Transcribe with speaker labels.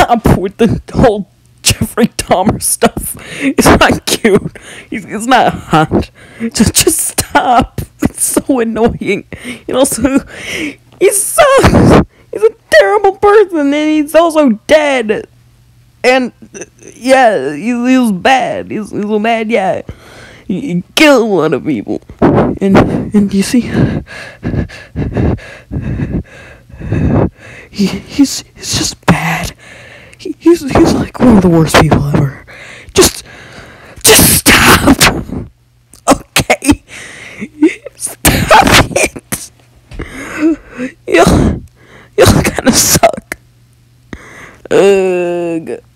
Speaker 1: stop with the whole Jeffrey Dahmer stuff. It's not cute. It's not hot. Just stop. It's so annoying. And also, he's a terrible person, and he's also dead. And yeah, he was bad. He was a bad guy. He killed a lot of people. And you see, he's just bad. He's like one of the worst people ever. Just stop. Okay, stop it. You'll kind of suck. Ugh.